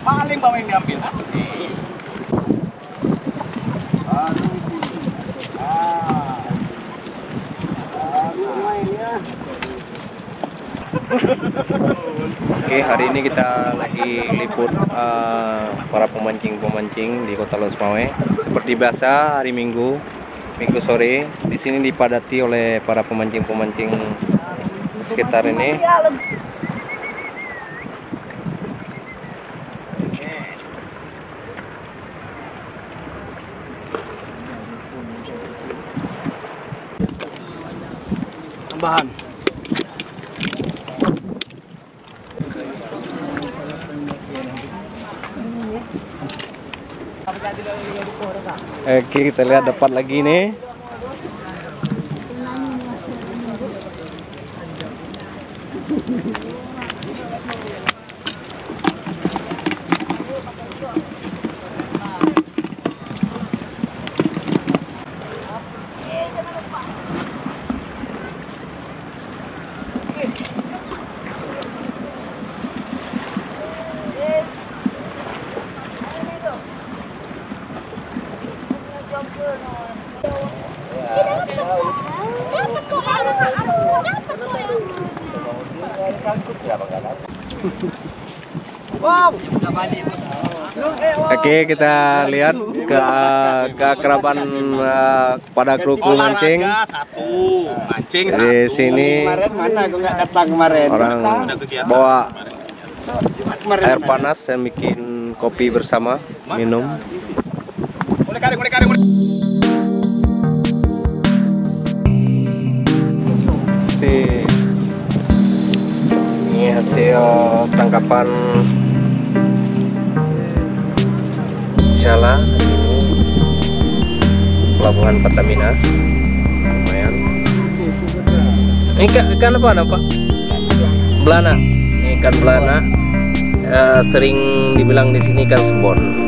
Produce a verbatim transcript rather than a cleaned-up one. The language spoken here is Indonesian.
Paling bawah yang diambil. Oke, hari ini kita lagi liput uh, para pemancing-pemancing di Kota Los Mawe. Seperti biasa hari Minggu, Minggu sore, di sini dipadati oleh para pemancing-pemancing sekitar ini. Tambahan. Oke, kita lihat dapat lagi nih. Oke, kita lihat ke keakraban uh, pada kru kru mancing. Satu, mancing satu. Di sini Kemarin mana aku nggak datang kemarin. orang bawa air panas dan bikin kopi bersama, minum. Mulai kari, mulai kari, mulai. Si ini hasil tangkapan Jala ini pelabuhan Pertamina. Lumayan. Ini ikan, ikan apa Pak? Belana. Ini ikan belana. Uh, sering dibilang di sini ikan sebon.